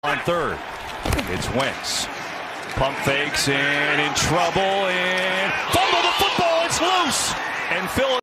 on third. It's Wentz. Pump fakes and in trouble and fumble the football. It's loose. And Phil